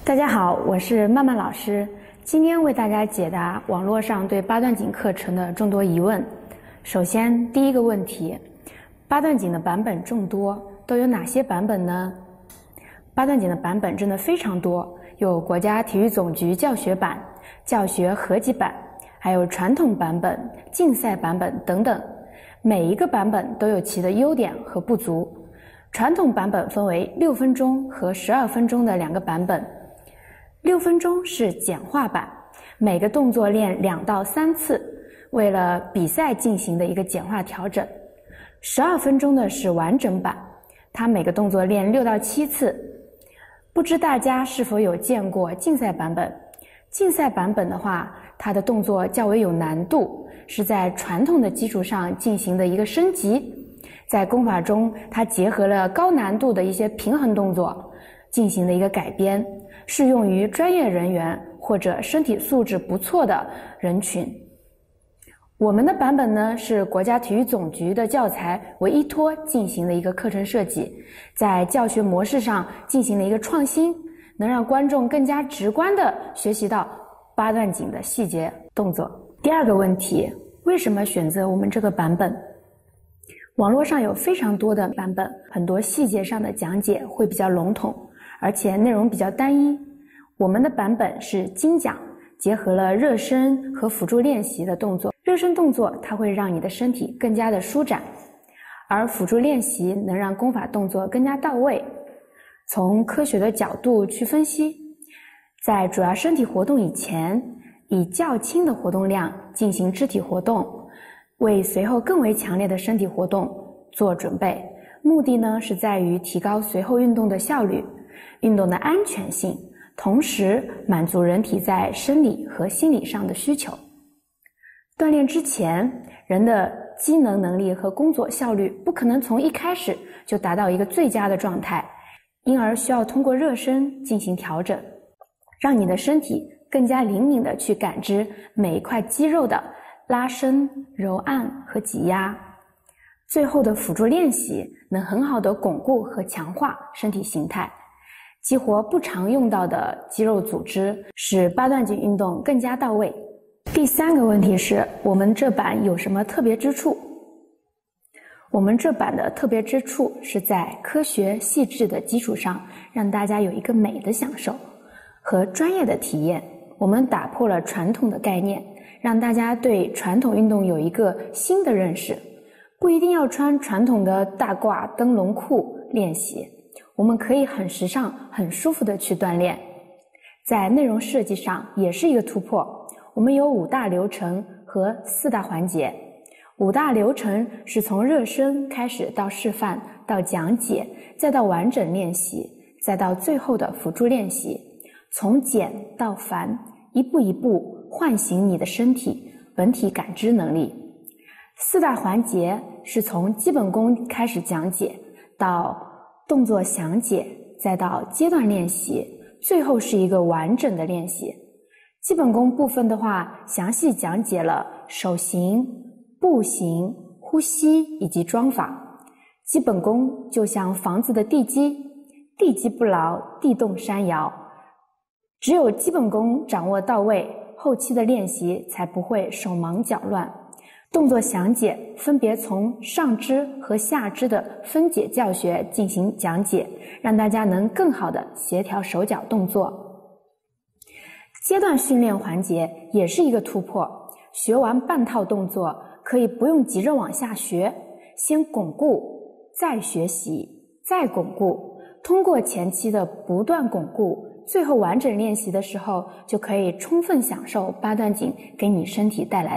大家好，我是曼曼老师，今天为大家解答网络上对八段锦课程的众多疑问。首先，第一个问题，八段锦的版本众多，都有哪些版本呢？八段锦的版本真的非常多，有国家体育总局教学版、教学合集版，还有传统版本、竞赛版本等等。每一个版本都有其的优点和不足。传统版本分为6分钟和12分钟的两个版本。6分钟是简化版，每个动作练2到3次，为了比赛进行的一个简化调整。12分钟的是完整版，它每个动作练6到7次。不知大家是否有见过竞赛版本？竞赛版本的话，它的动作较为有难度，是在传统的基础上进行的一个升级。在功法中，它结合了高难度的一些平衡动作，进行了一个改编，适用于专业人员或者身体素质不错的人群。我们的版本呢，是国家体育总局的教材为依托进行的一个课程设计，在教学模式上进行了一个创新，能让观众更加直观地学习到八段锦的细节动作。第二个问题，为什么选择我们这个版本？网络上有非常多的版本，很多细节上的讲解会比较笼统，而且内容比较单一。我们的版本是精讲，结合了热身和辅助练习的动作。热身动作它会让你的身体更加的舒展，而辅助练习能让功法动作更加到位。从科学的角度去分析，在主要身体活动以前，以较轻的活动量进行肢体活动，为随后更为强烈的身体活动做准备。目的呢，是在于提高随后运动的效率、运动的安全性，同时满足人体在生理和心理上的需求。锻炼之前，人的机能能力和工作效率不可能从一开始就达到一个最佳的状态，因而需要通过热身进行调整，让你的身体更加灵敏地去感知每一块肌肉的拉伸、揉按和挤压。最后的辅助练习能很好地巩固和强化身体形态，激活不常用到的肌肉组织，使八段锦运动更加到位。第三个问题是，我们这版有什么特别之处？我们这版的特别之处是在科学细致的基础上，让大家有一个美的享受和专业的体验。我们打破了传统的概念，让大家对传统运动有一个新的认识。不一定要穿传统的大褂灯笼裤练习，我们可以很时尚、很舒服的去锻炼。在内容设计上也是一个突破，我们有5大流程和4大环节。5大流程是从热身开始，到示范，到讲解，再到完整练习，再到最后的辅助练习，从简到繁，一步一步唤醒你的身体本体感知能力。4大环节是从基本功开始讲解，到动作详解，再到阶段练习，最后是一个完整的练习。基本功部分的话，详细讲解了手型、步行、呼吸以及桩法。基本功就像房子的地基，地基不牢，地动山摇。只有基本功掌握到位，后期的练习才不会手忙脚乱。动作详解分别从上肢和下肢的分解教学进行讲解，让大家能更好的协调手脚动作。阶段训练环节也是一个突破，学完半套动作可以不用急着往下学，先巩固，再学习，再巩固，通过前期的不断巩固，最后完整练习的时候就可以充分享受八段锦给你身体带来的